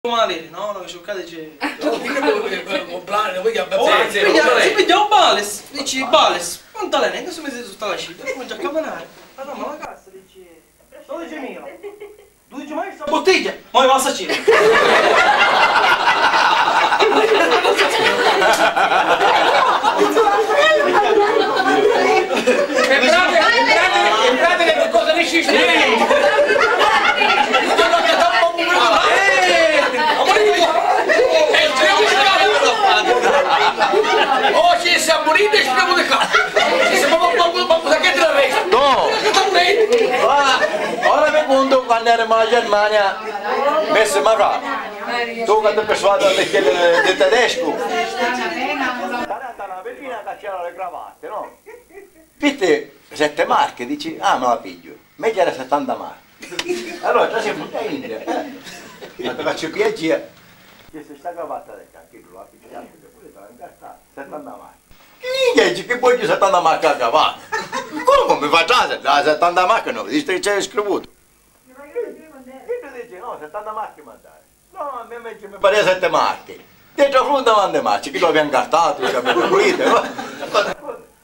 Male, no? Che giocate c'è. No, che comprare, voi che si piglia un bales, dici bales, pantalone, che si mette sotto la scia, e comincia a camminare. Ma no, ma la cassa dici, 12.000. 12 mai sta bottiglia, ma va a sacire. Entrate che cosa ne scisce? Oh, ci siamo moriti e speriamo di casa. Ci siamo ma che te la resta? No! Ora mi conto quando eravamo in Germania, messo magari. Tu quando persuado a mettere del tedesco. Tarantana bellina che c'era le cravatte, no? Pitte 7 marche, dici, ah me la piglio. Meglio era 70 marche. Allora già si butta in India. Quando faccio piacere, che se sta cravatta del cacchino, la picchiata, pure te la incartata, 70 marche. Che voglio 70 marche a cavallo? Come mi facciate? La 70 marche no, visto che c'è scritto. Che dice no, 70 marche mandare. No, a me mi pare 7 marche. Dentro frutta manda marche, che lo abbiamo cartato, che abbiamo pulito.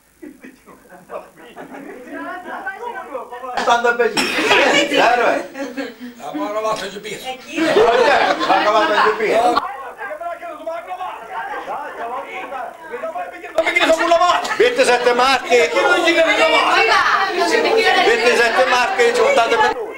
Stando bene. La cravatta di pizza. La cravatta di pizza. Ma perché ne sono lavato? 27 marche. 27 marche ci sono per tutti.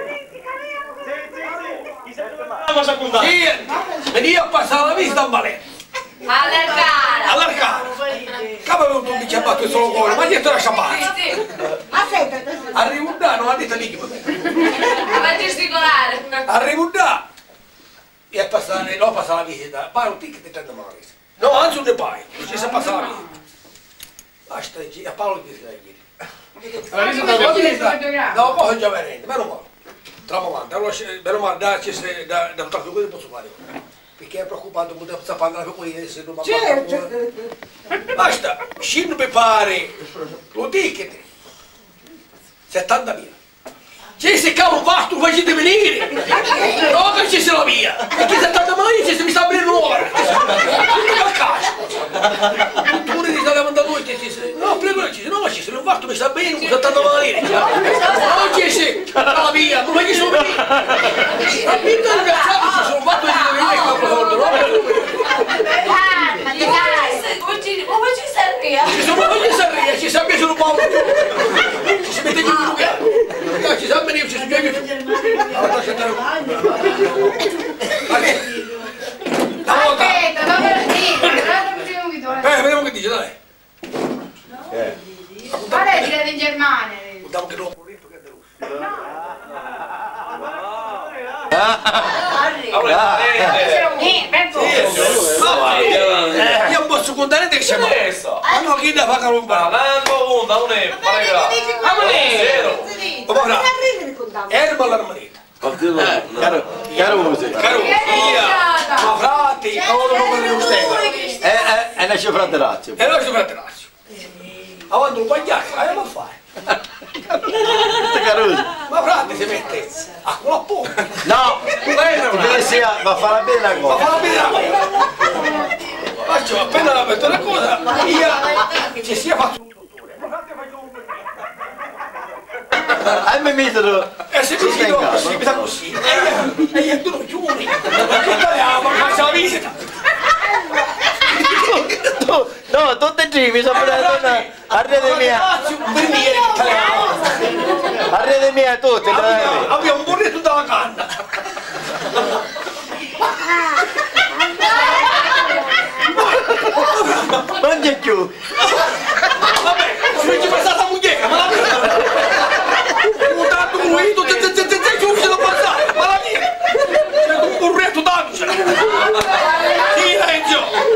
Sì, veniva a passare la vista a Malè. Allargare! Allargare! Come avevo un diciambato solo cuore, ma dietro la sciampata. Arrivo da, non ha detto lì che A gesticolare! arrivo da e a passare, no, a passare la visita, poi un ticket di 30 marchi. No, anzi un depai, ci si passa la visita. Basta, a Paolo che si dà ieri. No, poi già venendo, meno male. Tramomando, allora meno male, da un tratto quello posso fare. Perché è preoccupato, poteva sapere la pecorina se non mi ha basta, scendo per fare lo ticket, 70.000. C'è se cavolo vasto, facete venire! No, che c'è se la via! Perché 70.000 mi sta aprendo un'ora! Ma cazzo! Tu ne stai davanti noi, no, prego, no, c'è se non vasto mi sta bene con 70.000! No, c'è se la via, non voglio solo venire! Ma pinto il cazzato, se sono fatto di venire qua per volta, Ma dai, come ci serve? ci sono voglio sarria, ci sa che sono Paolo ci si mette giù in lugar ci sa bene ci sono giù Aspetta, non per dire, vediamo che dice, dai guarda dire in Germania. guardiamo che non ho corretto che è deluso io non posso contare che siamo ma no, chi da fa carombare erba l'armanita Carusi. ma frati non mi usted È una cifra di razio. e noi siamo fratellazio avanti un pagliaccio ma fai Carusi. ma frate si mette a quella pompa No, deve sia, va a fare bene la ma cosa. fa la bene faccio appena la metto una cosa io ci sia fatto un dottore ma frate faccio un A me mettono. e se mi si sta così e io tu non chiudi ma c'è la visita No, tutte e tre mi sono preso a rete mia. A rete mia tutte. abbiamo un burretto dalla canna Non c'è più. vabbè se ci passata la muglietta ma la vita un tanto ruito giù lo passare ma la vita c'è un burretto d'angelo sì Renzo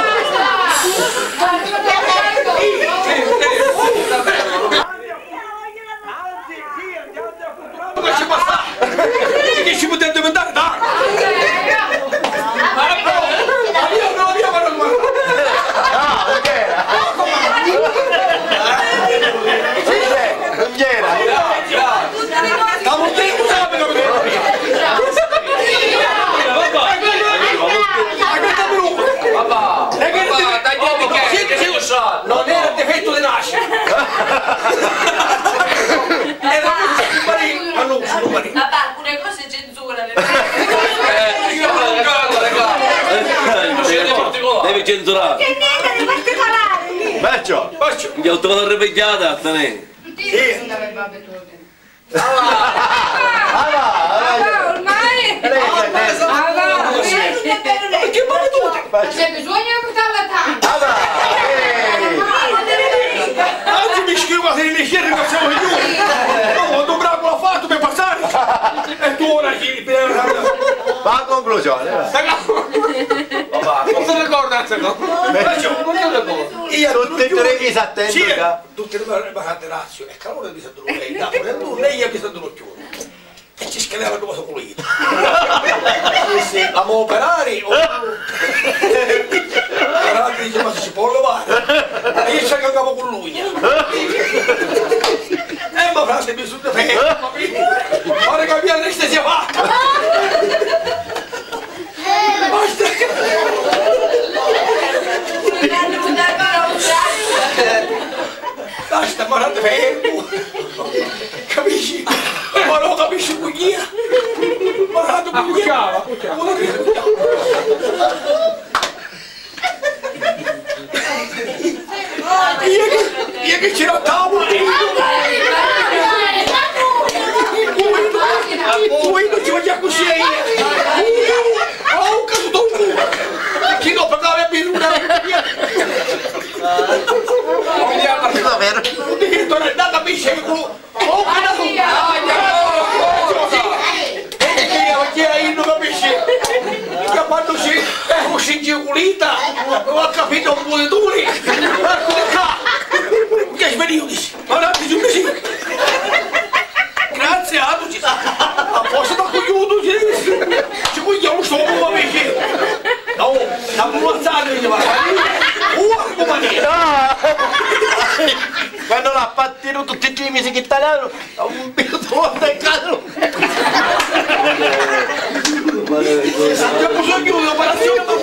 come ci passa che ci potete diventare tanto Non c'era. Stavo dentro, censurato. Che niente di particolare. Perciò. Gli autori ripigliata, te Ormai! Che battute! C'è bisogno di portarla tanto. Anzi mi scrivo se ne scerri che siamo giù! No, dovrà l'ha fatto per passare! E tu ora ci... Va a conclusione. Non si ricorda questa cosa? Io tutti e tre mi attento. Sì, tutte le barate razio. E calore mi sento lei, lei mi sento chiuso. E ci scriveva come sono pulito. Sì, ma operare o... Operare dice ma si può lavare. E io ci cagavo con l'ugna. E ma frate mi sono fermo. Ora cambiare l'anestesia fatta. Basta. Basta, ma non fermo. Capisci? Ma non capisci bugia. Ma non bugia. Io che ci rottavo. Poi non ci voglio così. Oh, caduto un culo. Chi non pagava il birra? Davvero? Non è andata a bisce il culo. Oh, caduto. Chi è non capisci? Che quando si ingigolita non ha capito un po' di duri. Che sveglio dici? Ma non ti giù così. Grazie a tutti. A posto da cogliuto ci vogliamo solo amici. No, siamo ammazzati di quando l'ha partito tutti i mesi che italiano ha un minuto del caso. Abbiamo bisogno di un'operazione